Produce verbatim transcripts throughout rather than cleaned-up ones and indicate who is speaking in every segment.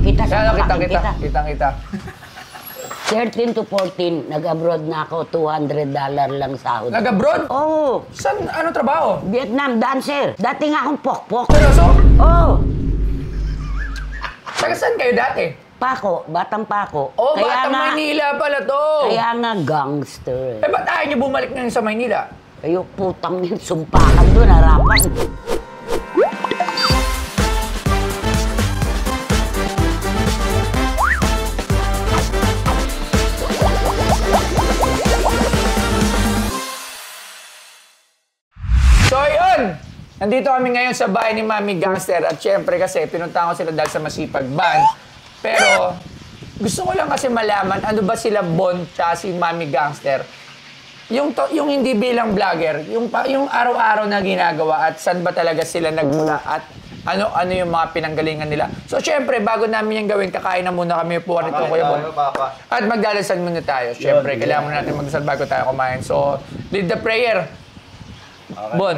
Speaker 1: kita sa
Speaker 2: Kaya kita,
Speaker 1: malaking
Speaker 2: kita, kita, kita.
Speaker 1: thirteen to fourteen, nag-abroad na ako, two hundred dollars lang sahod.
Speaker 2: Nag-abroad?
Speaker 1: Oo. Oh,
Speaker 2: Saan, anong trabaho?
Speaker 1: Vietnam dancer. Dati nga akong pokpok.
Speaker 2: Seryoso?
Speaker 1: Oo. Oh,
Speaker 2: Taga saan kayo dati?
Speaker 1: Pako, Batang Pako.
Speaker 2: Oh,
Speaker 1: Kaya
Speaker 2: Batang
Speaker 1: nga-
Speaker 2: Maynila pala to.
Speaker 1: Kaya nga gangster.
Speaker 2: Eh, ba't ayaw niyo bumalik ngayon sa Maynila?
Speaker 1: Kayo putang yun, sumpakan doon, harapan.
Speaker 2: So, yun! Nandito kami ngayon sa bahay ni Mami Gangster at syempre kasi pinuntahan ko sila dahil sa Masipag Band. Pero gusto ko lang kasi malaman ano ba sila Bon tsaka si Mami Gangster. Yung, to, yung hindi bilang vlogger, yung, pa- yung araw-araw na ginagawa at saan ba talaga sila nagmula at ano ano yung mga pinanggalingan nila. So syempre bago namin yung gawin, kakain na muna kami po nito Kuya Bon. At magdadasal muna tayo. Syempre kailangan muna natin magdasal bago tayo kumain. So lead the prayer.
Speaker 3: Okay.
Speaker 2: Bon.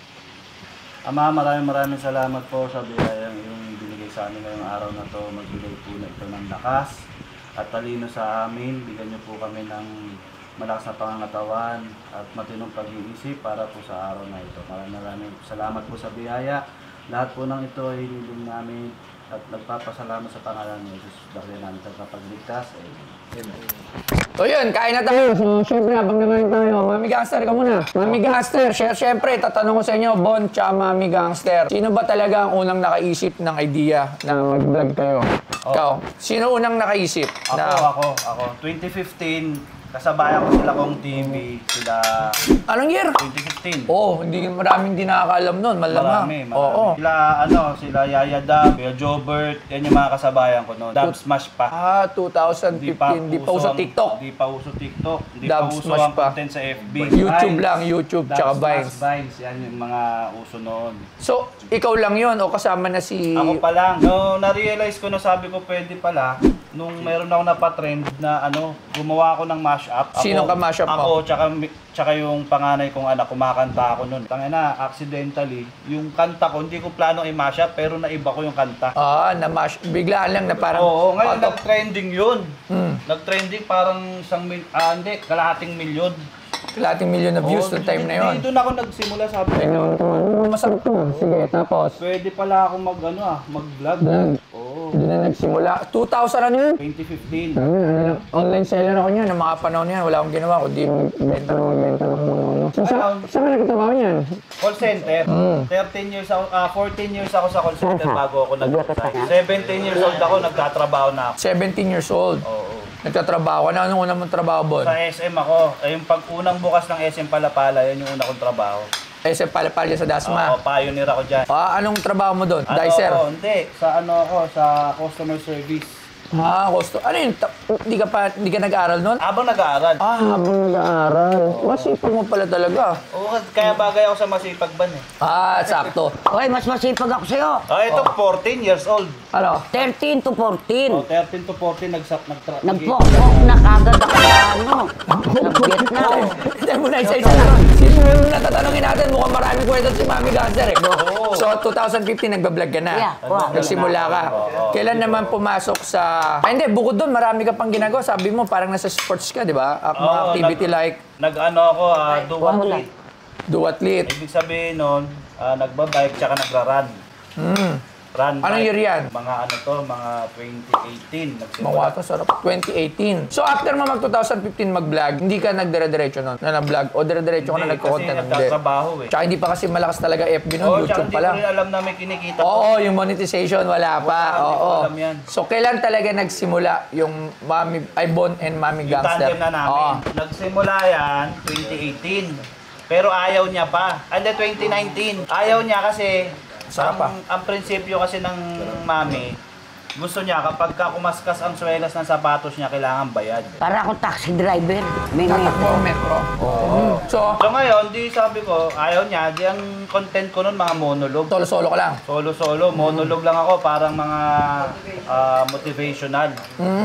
Speaker 3: Ama, maraming maraming salamat po sa biyayang yung binigay sa amin ngayong araw na to. Magbigay po na ito ng lakas at talino sa amin. Bigyan niyo po kami ng malakas na pangangatawan at matinong pag-iisip para po sa araw na ito. Maraming maraming salamat po sa biyaya. Lahat po ng ito ay hiniling namin at nagpapasalamat sa pangalan ni Jesus. Dahil namin sa kapagligtas. Amen.
Speaker 2: So yun, kain na tayo. So, syempre, habang nakain tayo, Mami Gangster ka muna. Mami Gangster, sy- syempre, tatanong ko sa inyo, Bon, tsaka Mami Gangster. Sino ba talaga ang unang nakaisip ng idea na mag-vlog kayo?
Speaker 3: Oh.
Speaker 2: Ikaw, sino unang nakaisip?
Speaker 3: Ako,
Speaker 2: na,
Speaker 3: ako, ako. twenty fifteen, kasabayan ko sila kong T V, sila
Speaker 2: Anong year?
Speaker 3: twenty fifteen.
Speaker 2: Oh, hindi maraming di nakakaalam nun, malamang.
Speaker 3: Marami, marami.
Speaker 2: Oo.
Speaker 3: Sila, ano, sila Yaya Dab, Kuya Jobert, yan yung mga kasabayan ko noon. Dab Smash pa.
Speaker 2: Ah, twenty fifteen, di pa uso
Speaker 3: ang-
Speaker 2: TikTok.
Speaker 3: Di pa uso TikTok. Di
Speaker 2: Dab
Speaker 3: pa uso
Speaker 2: Smash
Speaker 3: ang
Speaker 2: pa.
Speaker 3: content sa F B.
Speaker 2: YouTube
Speaker 3: Vines.
Speaker 2: lang, YouTube,
Speaker 3: Dab
Speaker 2: tsaka
Speaker 3: Smash,
Speaker 2: Vines.
Speaker 3: Vines, yan yung mga uso noon.
Speaker 2: So, ikaw lang yun o kasama na si...
Speaker 3: Ako pa lang. No, na-realize ko na sabi ko pwede pala, nung meron ako napatrend na ano, gumawa ako ng mashup. Ako,
Speaker 2: Sino ka mashup mo?
Speaker 3: Ako, tsaka, tsaka yung panganay kong anak, kumakanta ako noon. Tangina, accidentally, yung kanta ko, hindi ko plano i-mashup, pero naiba ko yung kanta.
Speaker 2: Ah, na-mash. Biglaan lang na parang...
Speaker 3: Oo, ngayon
Speaker 2: out of-
Speaker 3: nag-trending yun.
Speaker 2: Hmm.
Speaker 3: Nag-trending parang isang mil, ah, hindi, kalahating milyon.
Speaker 2: Kalating million na views
Speaker 3: Oo,
Speaker 2: noong time na yun.
Speaker 3: Dito na ako nagsimula, sabi ko.
Speaker 2: Tingnan ko naman. Masarap to. Sige, tapos.
Speaker 3: Pwede pala ako mag, ano ah, mag-vlog.
Speaker 2: Vlog.
Speaker 3: Oo,
Speaker 2: Hindi na nagsimula. two thousand ano yun?
Speaker 3: twenty fifteen.
Speaker 2: Ano, ano lang. Online seller ako niyan. Ng mga panahon niyan. Wala akong ginawa. Kundi benta na magbenta ng mga ano. So, sa, saan ka nagtatrabaho niyan?
Speaker 3: Call center.
Speaker 2: Mm.
Speaker 3: thirteen years ako, ah, fourteen years ako sa call center bago ako nag-resign. seventeen years old ako, nagtatrabaho na ako.
Speaker 2: seventeen years old.
Speaker 3: Oo.
Speaker 2: Nagtatrabaho ka na. Anong unang mong trabaho, Bon?
Speaker 3: Sa S M ako, ay yung pag unang bukas ng S M Palapala, yan yung una kong trabaho.
Speaker 2: Eh, sa Palapalya sa Dasma.
Speaker 3: Oo, pioneer ako dyan.
Speaker 2: Ah, anong trabaho mo doon?
Speaker 3: Ano
Speaker 2: Dicer?
Speaker 3: ako, hindi. Sa ano ako, sa customer service.
Speaker 2: Ah, gusto. Ano yun? Ta- Hindi ka pa, hindi ka nag-aaral noon?
Speaker 3: Habang nag-aaral.
Speaker 2: Ah, habang nag-aaral. Masipag mo pala talaga.
Speaker 3: Oo, kaya bagay ako sa masipag ban eh.
Speaker 2: Ah, sakto.
Speaker 1: Hoy, mas masipag ako sa'yo.
Speaker 3: Ah, ito, fourteen years old.
Speaker 2: Ano?
Speaker 1: thirteen to fourteen.
Speaker 3: Oh, thirteen to fourteen, nagsak, nagtra...
Speaker 1: Nagpokpok na kagad ako sa ano. Sa Vietnam.
Speaker 2: Hindi mo na isa-isa lang. Sino yung natatanungin natin? Mukhang maraming kwento si Mami Gangster eh.
Speaker 3: Oo.
Speaker 2: So, twenty fifteen nagbablog ka na.
Speaker 1: Yeah, wow.
Speaker 2: Nagsimula ka.
Speaker 3: Oo.
Speaker 2: Kailan naman pumasok sa... Ay, hindi. Bukod doon, marami ka pang ginagawa. Sabi mo, parang nasa sports ka, di ba? Ah, mga
Speaker 3: Oo,
Speaker 2: activity
Speaker 3: nag-
Speaker 2: like
Speaker 3: Nag-ano ako, uh, do
Speaker 1: wala.
Speaker 3: athlete.
Speaker 2: do athlete.
Speaker 3: Ibig sabihin nun, ah, nagbabike tsaka nagra-run.
Speaker 2: Hmm.
Speaker 3: Run
Speaker 2: Anong
Speaker 3: bike.
Speaker 2: year yan?
Speaker 3: Mga ano to, mga twenty eighteen.
Speaker 2: Mga
Speaker 3: Nagsimula.
Speaker 2: wato, sarap. twenty eighteen. So, after mo mag twenty fifteen mag-vlog, hindi ka nagdire-diretso nun na na-vlog? O dire-diretso ka na
Speaker 3: Hindi,
Speaker 2: nagko-content?
Speaker 3: kasi
Speaker 2: Hindi.
Speaker 3: nagtatrabaho eh.
Speaker 2: Tsaka hindi pa kasi malakas talaga F B nun,
Speaker 3: Oo, tsaka
Speaker 2: YouTube
Speaker 3: hindi
Speaker 2: pa lang.
Speaker 3: ko rin alam na may kinikita ko.
Speaker 2: Oo, yung monetization, wala pa.
Speaker 3: Wala, hindi ko
Speaker 2: Oo.
Speaker 3: alam yan.
Speaker 2: So, kailan talaga nagsimula yung Mami, ay Bon and Mami
Speaker 3: Yung
Speaker 2: Gangster?
Speaker 3: tandem na namin.
Speaker 2: Oo.
Speaker 3: Nagsimula yan, twenty eighteen. Pero ayaw niya pa. And then twenty nineteen. Ayaw niya kasi,
Speaker 2: Sarap pa.
Speaker 3: ang, ang prinsipyo kasi ng mami, gusto niya kapag ka kumaskas ang swelas ng sapatos niya, kailangan bayad.
Speaker 1: Para ako taxi driver. May
Speaker 2: Tatakbo ang metro. Oo. So,
Speaker 3: So ngayon, di sabi ko, ayaw niya, di ang content ko nun mga monologue.
Speaker 2: solo-solo ka lang.
Speaker 3: Solo-solo, monologue lang ako, parang mga ah, motivational.
Speaker 2: Mm.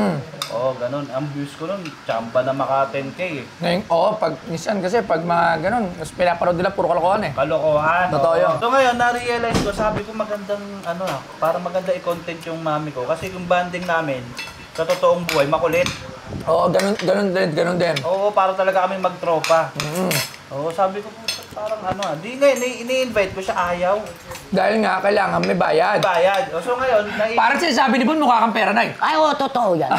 Speaker 3: Oo, ganun. Ang views ko nun, tsamba na maka ten K eh.
Speaker 2: Ngayon, oo, pag, minsan kasi pag mga ganun, mas pinaparod nila, puro kalokohan eh.
Speaker 3: Kalokohan.
Speaker 2: Totoo
Speaker 3: oo.
Speaker 2: yun.
Speaker 3: So ngayon, na-realize ko, sabi ko magandang, ano ah, para maganda i-content yung mami ko. Kasi yung banding namin, sa totoong buhay, makulit.
Speaker 2: Oo, ganun, ganun din, ganun din.
Speaker 3: Oo, para talaga kami magtropa.
Speaker 2: Mm.
Speaker 3: Oo, sabi ko, "Puta, parang ano ah. Di ngayon, ini- ini-invite ko siya, ayaw.
Speaker 2: Dahil nga, kailangan may bayad.
Speaker 3: Bayad. O, so ngayon, nai-
Speaker 2: Parang sinasabi ni Bon, mukha kang pera na eh.
Speaker 1: Ay, oo, totoo yan.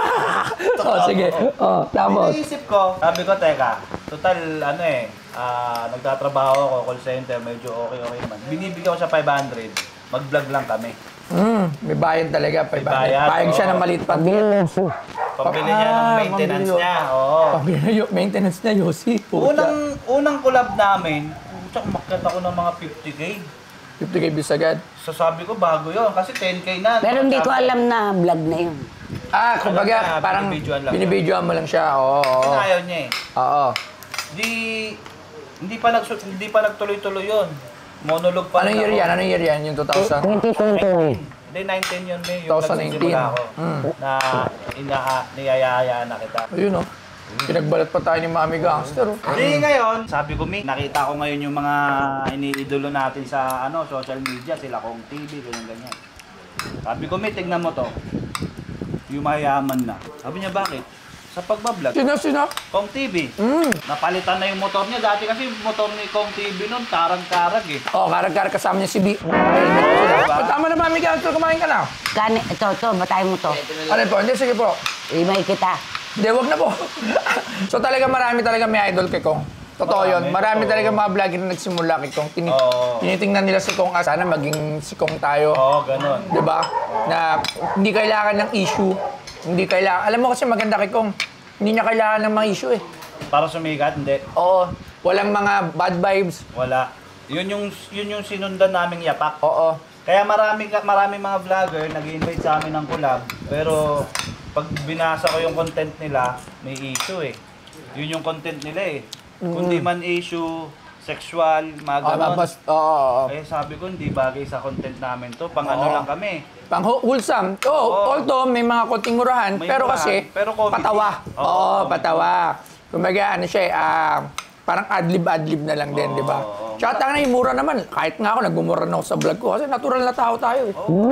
Speaker 2: Oo, sige. Oo, tapos.
Speaker 3: Iniisip ko, sabi ko, teka, total, ano eh, ah, nagtatrabaho ako, call center, medyo okay-okay naman. Binibigyan ko siya five hundred, mag-vlog lang kami.
Speaker 2: Mm, may bayad talaga. May
Speaker 3: bayad,
Speaker 2: Payag siya
Speaker 3: oo.
Speaker 2: ng maliit pa.
Speaker 1: Biluso.
Speaker 3: Pambili niya ng
Speaker 2: Ah,
Speaker 3: maintenance
Speaker 2: pambili-
Speaker 3: niya, oo.
Speaker 2: Pambili yung maintenance niya, Yossi. Puta.
Speaker 3: Unang, unang collab namin, puta, umakyat ako ng mga fifty K.
Speaker 2: fifty K views agad.
Speaker 3: So sabi ko, bago yun, kasi ten K na.
Speaker 1: Pero hindi ko
Speaker 3: Sabi-
Speaker 1: alam na vlog na yun.
Speaker 2: Ah, kumbaga,
Speaker 3: Alam na,
Speaker 2: parang
Speaker 3: binibidyoan lang.
Speaker 2: binibidyoan mo lang siya. Oo, oo.
Speaker 3: Ayaw niya eh.
Speaker 2: Oo.
Speaker 3: Di, hindi pa, nagsu- hindi pa nagtuloy-tuloy yun. Monologue pa
Speaker 2: Anong
Speaker 3: lang
Speaker 2: year
Speaker 3: ako.
Speaker 2: yan? Anong year yan? Yung two thousand?
Speaker 1: twenty twenty.
Speaker 3: Hindi, nineteen yun, May. Yung
Speaker 2: twenty nineteen.
Speaker 3: nagsisimula ako.
Speaker 2: Mm.
Speaker 3: Na ina niyayaya na kita.
Speaker 2: Ayun, oh. Pinagbalat pa tayo ni Mami Gangster, oh.
Speaker 3: Di ngayon, sabi ko, May, nakita ko ngayon yung mga iniidolo natin sa ano social media, sila Kong T V, ganyan-ganyan. Sabi ko, May, tignan mo to. Yung mayaman na. Sabi niya, bakit? Sa pagbablog.
Speaker 2: Sino, sino?
Speaker 3: Kong T V.
Speaker 2: Mm.
Speaker 3: Napalitan na yung motor niya. Dati kasi yung motor ni Kong T V nun, tarang-karag eh.
Speaker 2: Oh, karag-karag kasama niya si B. Helmet ko sila.
Speaker 3: diba?
Speaker 2: Tama na, Mami Gangster, kumain ka na.
Speaker 1: Kani, ito, ito, batayin mo to.
Speaker 2: Ano po? Hindi, sige po.
Speaker 1: Imay kita.
Speaker 2: Hindi, wag na po. So talaga marami talaga may idol kay Kong. Totoo yun.
Speaker 3: Marami,
Speaker 2: Marami
Speaker 3: oo.
Speaker 2: talaga mga vlogger na nagsimula kay Kong. Tini
Speaker 3: Oo.
Speaker 2: Tinitingnan nila si Kong, ah, sana maging si Kong tayo.
Speaker 3: Oo, ganun.
Speaker 2: Di ba? Na hindi kailangan ng issue. Hindi kailangan. Alam mo kasi maganda kay Kong. Hindi niya kailangan ng mga issue eh.
Speaker 3: Para sumikat, hindi.
Speaker 2: Oo. Walang mga bad vibes.
Speaker 3: Wala. Yun yung, yun yung sinundan naming yapak.
Speaker 2: Oo.
Speaker 3: Kaya marami, marami mga vlogger nag-invite sa amin ng collab. Pero pag binasa ko yung content nila, may issue eh. Yun yung content nila eh. Kundi man issue, sexual, mga
Speaker 2: Oo,
Speaker 3: ganon.
Speaker 2: tapos, oo, oo, oo.
Speaker 3: Eh sabi ko, hindi bagay sa content namin to. Pang ano
Speaker 2: Oo.
Speaker 3: lang kami.
Speaker 2: Pang hu- wholesome. Oo,
Speaker 3: Oo.
Speaker 2: although may mga konting murahan,
Speaker 3: May
Speaker 2: pero
Speaker 3: murahan,
Speaker 2: kasi
Speaker 3: pero comedy.
Speaker 2: patawa.
Speaker 3: Oo,
Speaker 2: Oo,
Speaker 3: comedy.
Speaker 2: patawa. Kumbaga, ano siya eh, ah, parang adlib-adlib na lang din,
Speaker 3: Oo,
Speaker 2: di ba?
Speaker 3: oo.
Speaker 2: Tsaka tanga na yung mura naman. Kahit nga ako, nagmumura na ako sa vlog ko kasi natural na tao tayo eh.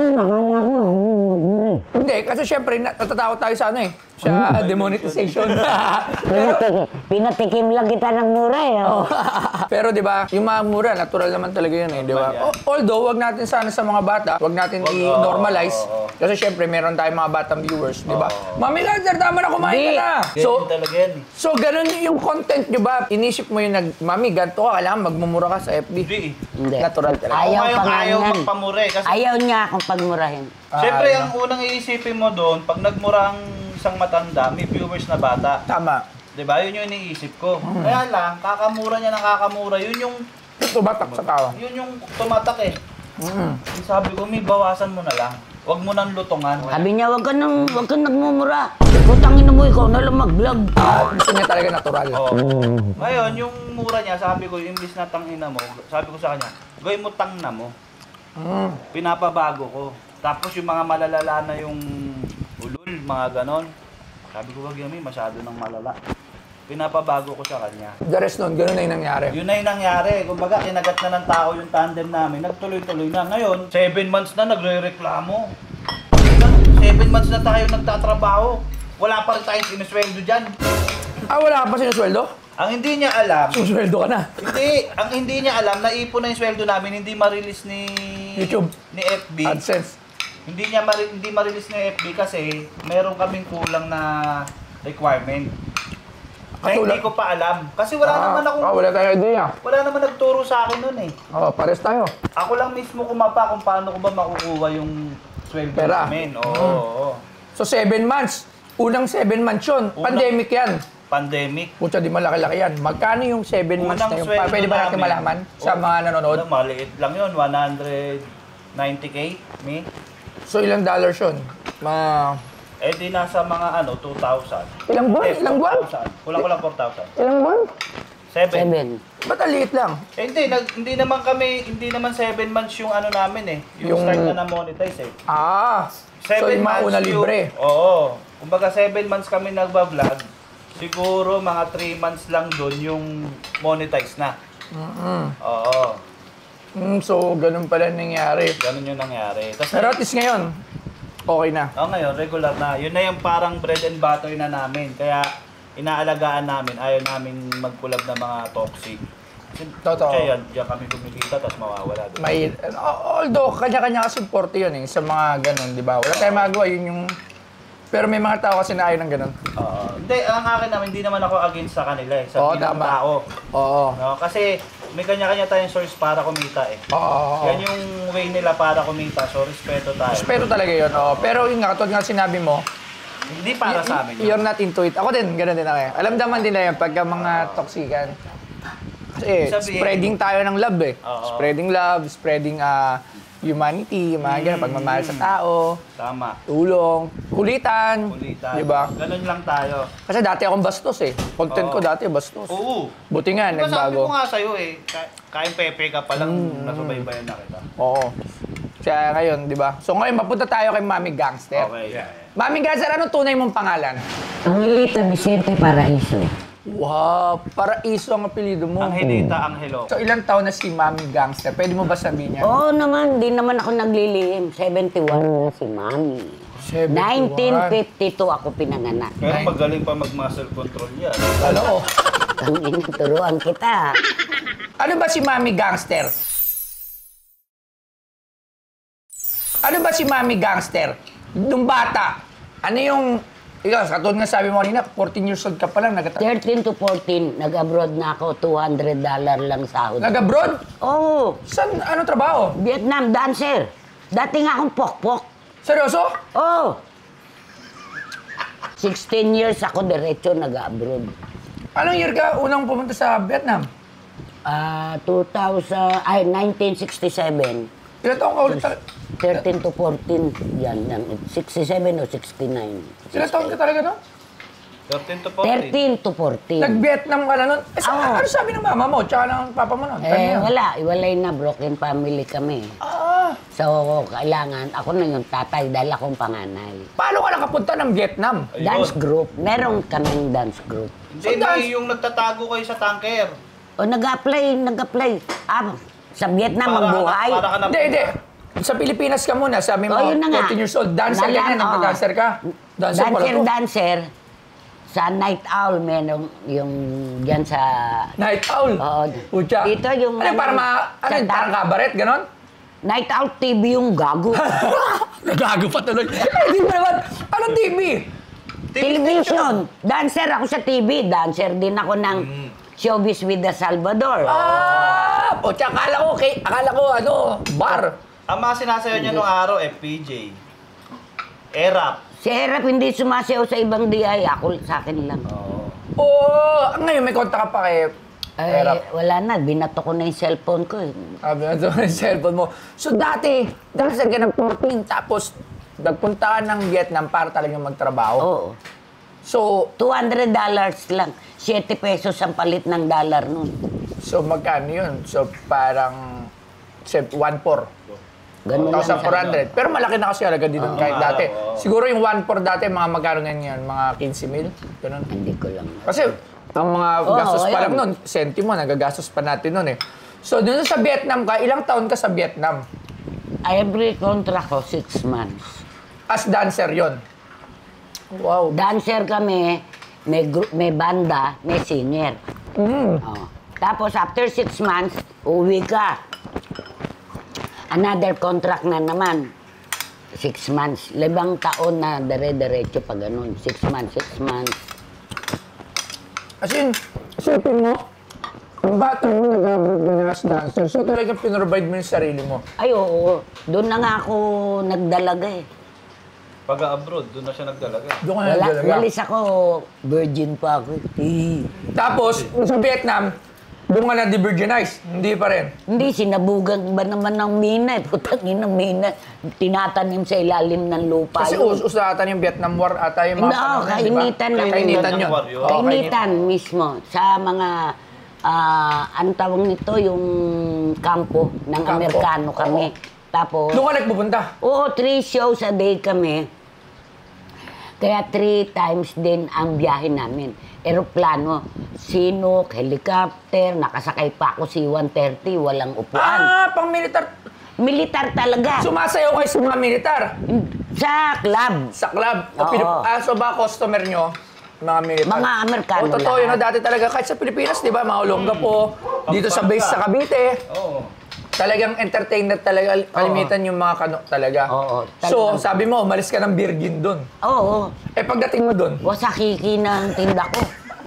Speaker 2: Hindi, kasi syempre, nat- natatakot tayo sa ano eh, sa demonetization.
Speaker 1: Pinatikim, pinatikim lang kita ng mura eh. Oh.
Speaker 2: Pero di ba, yung mga mura, natural naman talaga yun eh, di ba?
Speaker 3: Normal yan.
Speaker 2: O- Although, wag natin sana sa mga bata, wag natin
Speaker 3: Wag,
Speaker 2: i-normalize.
Speaker 3: oo, oo.
Speaker 2: Kasi syempre, meron tayong mga batang viewers, di ba?
Speaker 3: Oo.
Speaker 2: Mami Lancer, tama na, kumain ka
Speaker 1: Di.
Speaker 2: na!
Speaker 3: Ganyan
Speaker 2: So,
Speaker 3: talaga yan eh.
Speaker 2: so ganun yung content, di ba? Inisip mo yung nag, Mami, ganito ka, kailangan magmumura ka sa F B.
Speaker 3: Hindi eh.
Speaker 1: Hindi.
Speaker 2: Natural talaga.
Speaker 1: Ayaw
Speaker 3: Ayaw,
Speaker 1: pa nga
Speaker 3: ayaw
Speaker 1: yan.
Speaker 3: magpamura eh. Kasi
Speaker 1: Ayaw niya akong pagmurahin.
Speaker 3: siyempre,
Speaker 2: Ah,
Speaker 3: ang unang iisipin mo doon, pag nagmura ang isang matanda, may viewers na bata.
Speaker 2: Tama.
Speaker 3: Diba? Yun yung iniisip ko. Kaya lang, kakamura niya ng kakamura, yun yung,
Speaker 2: Tumatak sa tao.
Speaker 3: yun yung tumatak eh.
Speaker 2: Mm.
Speaker 3: Sabi ko, may bawasan mo na lang. Huwag mo nang lutungan.
Speaker 1: Sabi niya, wag ka nang, wag ka nagmumura. Putangin mo, ikaw na lang mag-vlog.
Speaker 2: Ah, gusto niya talaga natural.
Speaker 3: Oo. Ngayon, yung mura niya, sabi ko, imbis na tangina mo, sabi ko sa kanya, gawin mo tang na mo.
Speaker 2: Mm.
Speaker 3: Pinapabago ko. Tapos yung mga malalala na yung ulul, mga ganon. Sabi ko, wag yun, masyado nang malala. Pinapabago ko sa kanya.
Speaker 2: The rest nun, ganun na yung nangyari.
Speaker 3: Yun na yung nangyari. Kumbaga, kinagat na ng tao yung tandem namin. Nagtuloy-tuloy na. Ngayon, seven months na nagre-reklamo. Seven months na tayo nagtatrabaho. Wala pa rin tayong sinusweldo dyan.
Speaker 2: Ah, wala ka pa sinusweldo?
Speaker 3: Ang hindi niya alam,
Speaker 2: Sinusweldo ka na.
Speaker 3: hindi, ang hindi niya alam, naipon na yung sweldo namin, hindi ma-release ni
Speaker 2: YouTube.
Speaker 3: ni F B.
Speaker 2: AdSense.
Speaker 3: Hindi niya ma- hindi ma-release ni F B kasi meron kaming kulang na requirement. Na hindi
Speaker 2: Katulad-
Speaker 3: ko pa alam. Kasi wala naman ako,
Speaker 2: Ah, wala tayong idea.
Speaker 3: wala naman nagturo sa akin noon eh.
Speaker 2: Oh, pares tayo.
Speaker 3: Ako lang mismo kumapa kung paano ko ba makukuha yung sweldo
Speaker 2: Pera.
Speaker 3: namin. Oo, oo.
Speaker 2: So, seven months. Unang seven months yun.
Speaker 3: Unang-
Speaker 2: Pandemic yan.
Speaker 3: Pandemic.
Speaker 2: Pucha, di malaki-laki yan. Magkano yung seven months
Speaker 3: Unang
Speaker 2: na yun?
Speaker 3: sweldo
Speaker 2: Pa- Pwede ba natin
Speaker 3: namin-
Speaker 2: malaman sa
Speaker 3: Oh,
Speaker 2: mga nanonood?
Speaker 3: Ano, maliit lang yun, one hundred ninety K, me.
Speaker 2: So, ilang dollars yun? Ma...
Speaker 3: Eh di nasa mga ano, two thousand.
Speaker 2: Ilang buwan?
Speaker 3: Eh,
Speaker 2: Ilang buwan?
Speaker 3: four thousand. Kulang-kulang four thousand.
Speaker 2: Ilang buwan?
Speaker 3: Seven.
Speaker 1: Seven.
Speaker 2: Ba't ang liit lang?
Speaker 3: Eh, hindi, nag, hindi naman kami, hindi naman seven months yung ano namin eh. Yung,
Speaker 2: Yung-
Speaker 3: start na na-monetize eh.
Speaker 2: Ah, so yung mga una
Speaker 3: yung-
Speaker 2: libre.
Speaker 3: Oo. kumbaga seven months kami nagba-vlog, siguro mga three months lang doon yung monetize na.
Speaker 2: Mm-hmm.
Speaker 3: Oo.
Speaker 2: Mm, so, ganun pala nangyari.
Speaker 3: Ganun yung nangyari. Tas,
Speaker 2: Pero at least ngayon, okay na.
Speaker 3: oh, ngayon, regular na. Yun na yung parang bread and butter na namin. Kaya, inaalagaan namin. Ayaw namin magkulab ng mga toxic.
Speaker 2: Totoo.
Speaker 3: Kaya yan, diyan kami kumikita, tapos mawawala doon.
Speaker 2: May, although, kanya-kanya kasi porte yun eh, sa mga ganun, di ba? Wala tayong magawa, yun yung... Pero may mga tao kasi na ayaw ng ganun.
Speaker 3: Oo. Hindi, ang akin naman, hindi naman ako against sa kanila eh. Sa
Speaker 2: Oo,
Speaker 3: bilang
Speaker 2: tama.
Speaker 3: tao.
Speaker 2: Oo.
Speaker 3: No? Kasi, may kanya-kanya tayong source para kumita eh.
Speaker 2: Oo, oo, oo.
Speaker 3: Yan yung way nila para kumita. So, respeto tayo.
Speaker 2: Pero talaga yun, oo. Pero yung nga, katulad nga sinabi mo,
Speaker 3: Hindi para sa amin.
Speaker 2: you're not into it. Ako din, ganun din ako eh. Alam naman din na yun, pagka mga toxican. Kasi
Speaker 3: Sabihin-
Speaker 2: spreading tayo ng love eh.
Speaker 3: Oo.
Speaker 2: Spreading love, spreading ah, humanity, mga ganun, pagmamahal sa tao,
Speaker 3: Tama.
Speaker 2: tulong, kulitan,
Speaker 3: Kulitan.
Speaker 2: di ba?
Speaker 3: Ganun lang tayo.
Speaker 2: Kasi dati akong bastos eh. Content ko
Speaker 3: Oo.
Speaker 2: dati bastos.
Speaker 3: Oo.
Speaker 2: Buti nga,
Speaker 3: Diba sabi ko
Speaker 2: nagbago.
Speaker 3: nga sa'yo eh, ka- kain pepe ka pa lang,
Speaker 2: Mm.
Speaker 3: nasubaybayan na kita.
Speaker 2: Oo. Kaya ngayon, di ba? So ngayon, mapunta tayo kay Mami Gangster.
Speaker 3: Okay.
Speaker 2: Mami Gangster, anong tunay mong pangalan?
Speaker 1: Angelita Vicente Paraiso.
Speaker 2: Wow, Paraiso ang apelido mo.
Speaker 3: Angelita Angelo.
Speaker 2: So ilang taon na si Mami Gangster? Pwede mo ba sabihin niya?
Speaker 1: Oo naman, di naman ako naglilihim. seventy-one na si Mami.
Speaker 2: seventy-one.
Speaker 1: nineteen fifty-two ako pinanganak.
Speaker 3: Pero magaling pa mag-muscle control yan.
Speaker 2: Ano?
Speaker 1: Ang inuturuan kita.
Speaker 2: Ano ba si Mami Gangster? Ano ba si Mami Gangster? Nung bata, ano yung... Ikaw, katulad nga sabi mo kanina, fourteen years old ka pa lang. Nag-
Speaker 1: thirteen to fourteen, nag-abroad na ako, two hundred dollars lang sahod.
Speaker 2: Nag-abroad?
Speaker 1: Oo,
Speaker 2: Saan? Ano trabaho?
Speaker 1: Vietnam dancer. Dati nga akong pokpok.
Speaker 2: Seryoso?
Speaker 1: Oo. sixteen years ako diretso nag-abroad.
Speaker 2: Anong year ka unang pumunta sa Vietnam?
Speaker 1: Ah, two thousand, ay, nineteen sixty-seven.
Speaker 2: Ilan taong ka ulit talaga?
Speaker 1: thirteen to fourteen, yan, yan. sixty-seven o sixty-nine.
Speaker 2: Ilan taon ka talaga no?
Speaker 3: thirteen to fourteen.
Speaker 1: thirteen to fourteen.
Speaker 2: Nag-Vietnam ka na nun? Eh, sa,
Speaker 1: Oo.
Speaker 2: ano sabi ng mama mo? Tsaka ng papa mo nun? Kano
Speaker 1: Eh,
Speaker 2: yun?
Speaker 1: wala. Iwalay na. Broken family kami.
Speaker 2: Ah,
Speaker 1: So, kailangan, ako na yung tatay dahil akong panganay.
Speaker 2: paano ka nakapunta ng Vietnam?
Speaker 3: Ayun.
Speaker 1: Dance group. Meron kaming dance group.
Speaker 3: Hindi, may yung nagtatago kayo sa tanker.
Speaker 1: O, nag-apply, nag-apply. Ah, sa Vietnam,
Speaker 3: Para
Speaker 1: ang
Speaker 3: ka-
Speaker 1: buhay.
Speaker 3: Para ka na...
Speaker 2: Hindi, hindi. Sa Pilipinas ka muna, sabi mo,
Speaker 1: Oh, yun na nga.
Speaker 2: fourteen years old, dancer ka
Speaker 1: Nalan-
Speaker 2: na, nagpa-dancer ka. Dancer pala
Speaker 1: Dancer,
Speaker 2: to.
Speaker 1: dancer. Sa Night Owl, meron yung dyan sa...
Speaker 2: Night owl.
Speaker 1: Oo.
Speaker 2: Pucha.
Speaker 1: Dito yung
Speaker 2: Ano,
Speaker 1: ano,
Speaker 2: para ma... Ano,
Speaker 1: sa
Speaker 2: yun, parang
Speaker 1: ta-
Speaker 2: kabaret, ganon?
Speaker 1: Night Owl T V yung gago.
Speaker 2: Nagago pa tuloy. Hindi ba naman? Anong T V?
Speaker 1: Television. Dancer ako sa T V. Dancer din ako ng Showbiz with the Salvador.
Speaker 2: Ah! Pucha, akala ko, kay, akala ko, ano, bar.
Speaker 3: Ang mga sinasayaw niya nung araw, F P J. Erap.
Speaker 1: Si Erap hindi sumasayaw sa ibang D I. Ako sa akin lang.
Speaker 3: Oo.
Speaker 2: Oo, ngayon may konta ka pa kay
Speaker 1: Eh,
Speaker 2: Erap.
Speaker 1: wala na. Binato ko na yung cellphone ko. eh.
Speaker 2: Sabi na ito yung cellphone mo. So dati, dancer ka ng fourteen, tapos nagpunta ka ng Vietnam para talagang magtrabaho.
Speaker 1: Oo.
Speaker 2: So,
Speaker 1: two hundred dollars lang. seven pesos ang palit ng dollar nun.
Speaker 2: so magkano yun? So parang one four.
Speaker 1: Ganun lang
Speaker 2: one thousand four
Speaker 1: siya.
Speaker 2: hundred. Pero malaki na kasi halaga dito kahit
Speaker 3: Oo,
Speaker 2: dati.
Speaker 3: oo.
Speaker 2: Siguro yung one four dati, mga magkano na yan? Mga fifteen mil? Ganun.
Speaker 1: Hindi ko lang.
Speaker 2: Kasi ang mga
Speaker 1: Oo,
Speaker 2: gastos pa
Speaker 1: ayan.
Speaker 2: lang nun, sentimo, nagagastos pa natin nun eh. So, dun sa Vietnam ka, ilang taon ka sa Vietnam?
Speaker 1: Every contract ko, six months.
Speaker 2: As dancer yon. Wow.
Speaker 1: Dancer kami, may, group, may banda, may singer.
Speaker 2: Mm.
Speaker 1: Oh. Tapos after six months, uwi ka. Another contract na naman. Six months. Libang taon na dire-diretso pa ganun. Six months, six months.
Speaker 2: As in, isipin mo, ang bata mo nag-abroad ka na as dancer, so talagang pinrovide mo yung sarili mo.
Speaker 1: Ay, oo. Doon na nga ako nagdalaga eh.
Speaker 3: Pag-abroad, doon na siya nagdalaga.
Speaker 2: Doon ka na
Speaker 1: Wala,
Speaker 2: talaga.
Speaker 1: walis ako, virgin pa ako. Eh.
Speaker 2: Tapos, sa Vietnam, doon ka na de-virginize. Hindi pa rin.
Speaker 1: Hindi, sinabugan ba naman ng mina eh. Putang ina ng mina. Tinatanim sa ilalim ng lupa.
Speaker 2: Kasi
Speaker 1: yun.
Speaker 2: us ata yung Vietnam War ata yung mga
Speaker 1: No,
Speaker 2: panahon yun, di ba?
Speaker 1: kainitan lang.
Speaker 2: Kainitan yun.
Speaker 3: War yun.
Speaker 2: Oo,
Speaker 1: Kainitan mismo. Sa mga, ah, ang tawag nito, yung kampo ng
Speaker 2: Kampo.
Speaker 1: Amerikano kami.
Speaker 2: Oo.
Speaker 1: Tapos,
Speaker 2: Doon ka nagpupunta.
Speaker 1: oo, three shows a day kami. Kaya three times din ang biyahe namin. Eroplano, Sinok, helicopter, nakasakay pa ako C one thirty, walang upuan.
Speaker 2: Ah, pang militar.
Speaker 1: Militar talaga.
Speaker 2: Sumasayaw kayo sa mga militar.
Speaker 1: Sa club.
Speaker 2: Sa club. O,
Speaker 1: Oo.
Speaker 2: Pilip- ah, so ba customer nyo? Mga militar.
Speaker 1: Mga Amerikano
Speaker 2: O, totoo yun na
Speaker 1: lahat.
Speaker 2: dati talaga. Kahit sa Pilipinas, di ba? Mga Olongga po. Dito sa base sa Cavite.
Speaker 3: Oo.
Speaker 2: Talagang entertainer talaga. Kalimitan yung mga kano talaga.
Speaker 1: Oo,
Speaker 2: So,
Speaker 1: talagang-
Speaker 2: sabi mo, umalis ka ng Virgin doon.
Speaker 1: Oo.
Speaker 2: Eh, pagdating mo doon,
Speaker 1: Wasakiki ng tinda ko.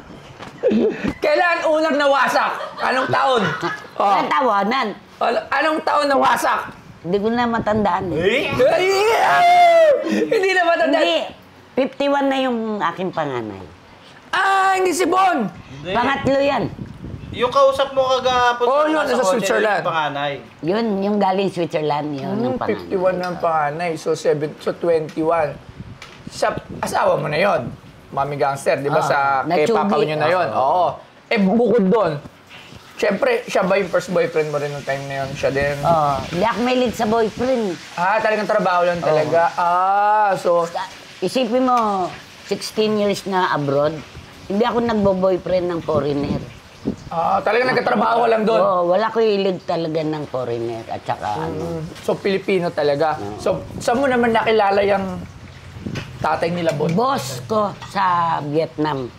Speaker 2: kailan unang nawasak? Anong taon? Oh.
Speaker 1: Ang tawanan.
Speaker 2: Ano- Anong taon nawasak?
Speaker 1: Hindi ko na matandaan. Eh.
Speaker 3: Eh?
Speaker 2: Ay, hindi na matanda.
Speaker 1: Hindi. fifty-one na yung aking panganay.
Speaker 2: Ah, hindi si Bon.
Speaker 3: Hindi.
Speaker 1: Pangatlo yan.
Speaker 3: Yung kausap mo kagapon
Speaker 2: Oh, yun,
Speaker 3: nasa
Speaker 2: nasa
Speaker 3: kotse,
Speaker 2: Switzerland.
Speaker 3: yung panganay.
Speaker 1: Yun, yung galing Switzerland, yun ang
Speaker 2: Hmm,
Speaker 1: panganay.
Speaker 2: fifty-one ng panganay. So, seven, so twenty-one. Sa asawa mo na yon, Mami Gangster, di ba?
Speaker 1: Oo,
Speaker 2: Sa kay
Speaker 1: natsugi.
Speaker 2: papa nyo na yon. Oo. Eh, bukod doon, syempre, siya ba yung first boyfriend mo rin nung time na yun? Siya din?
Speaker 1: Oh, hindi ako mahilig sa boyfriend.
Speaker 2: Ah, talagang trabaho lang talaga. Ah, so,
Speaker 1: Isipin mo, sixteen years na abroad, hindi ako nagbo-boyfriend ng foreigner.
Speaker 2: ah, talagang nagkatrabaho ka lang doon.
Speaker 1: Oo, wala ko hilig talaga ng foreigner at saka ano.
Speaker 2: So, Pilipino talaga. So, saan mo naman nakilala yung tatay nila, Bon?
Speaker 1: Boss ko sa Vietnam.